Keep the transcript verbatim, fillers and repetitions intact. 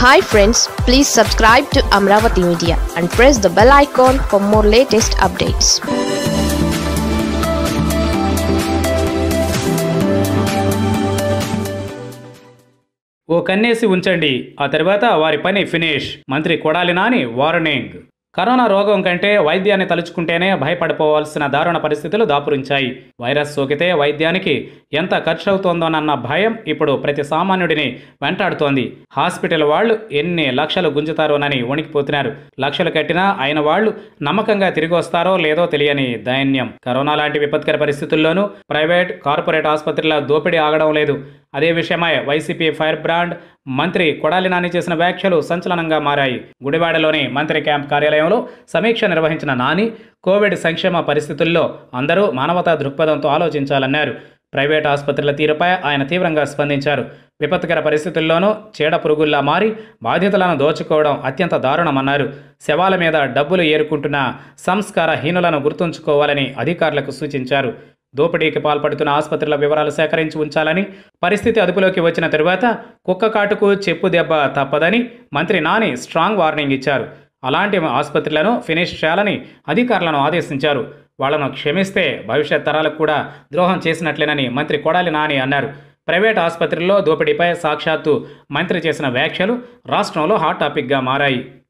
Hi friends, please subscribe to Amaravathi Media and press the bell icon for more latest updates. ఓ కన్నేసి ఉంచండి, ఆ తర్వాత వారి పని ఫినిష్. మంత్రి కొడాలి నాని వార్నింగ్. కరోనా రోగం కంటే వైద్యాన్ని తలుచుకుంటేనే భయపడిపోవాల్సిన దారుణ పరిస్థితులు దాపురించాయి. వైరస్ సోకితే వైద్యానికి ఎంత ఖర్చు అవుతోందోనన్న భయం ఇప్పుడు ప్రతి సామాన్యుడిని వెంటాడుతోంది. హాస్పిటల్ వాళ్ళు ఎన్ని లక్షలు గుంజుతారోనని వణికిపోతున్నారు. లక్షలు కట్టినా అయిన వాళ్ళు నమ్మకంగా తిరిగి వస్తారో లేదో తెలియని దైన్యం. కరోనా లాంటి విపత్కర పరిస్థితుల్లోనూ ప్రైవేట్, కార్పొరేట్ ఆసుపత్రుల దోపిడీ ఆగడం లేదు. అదే విషయమై వైసీపీ ఫైర్ బ్రాండ్ మంత్రి కొడాలి నాని చేసిన వ్యాఖ్యలు సంచలనంగా మారాయి. గుడివాడలోని మంత్రి క్యాంప్ కార్యాలయంలో సమీక్ష నిర్వహించిన నాని, కోవిడ్ సంక్షేమ పరిస్థితుల్లో అందరూ మానవతా దృక్పథంతో ఆలోచించాలన్నారు. ప్రైవేట్ ఆసుపత్రుల తీరుపై ఆయన తీవ్రంగా స్పందించారు. విపత్కర పరిస్థితుల్లోనూ చీడ పురుగుల్లా మారి బాధ్యతలను దోచుకోవడం అత్యంత దారుణమన్నారు. శవాల మీద డబ్బులు ఏరుకుంటున్న సంస్కారహీనులను గుర్తుంచుకోవాలని అధికారులకు సూచించారు. దోపిడీకి పాల్పడుతున్న ఆసుపత్రుల వివరాలు సేకరించి ఉంచాలని, పరిస్థితి అదుపులోకి వచ్చిన తరువాత కుక్క కాటుకు చెప్పు దెబ్బ తప్పదని మంత్రి నాని స్ట్రాంగ్ వార్నింగ్ ఇచ్చారు. అలాంటి ఆసుపత్రులను ఫినిష్ చేయాలని అధికారులను ఆదేశించారు. వాళ్లను క్షమిస్తే భవిష్యత్ తరాలకు కూడా ద్రోహం చేసినట్లేనని మంత్రి కొడాలి నాని అన్నారు. ప్రైవేట్ ఆసుపత్రుల్లో దోపిడీపై సాక్షాత్తు మంత్రి చేసిన వ్యాఖ్యలు రాష్ట్రంలో హాట్ టాపిక్గా మారాయి.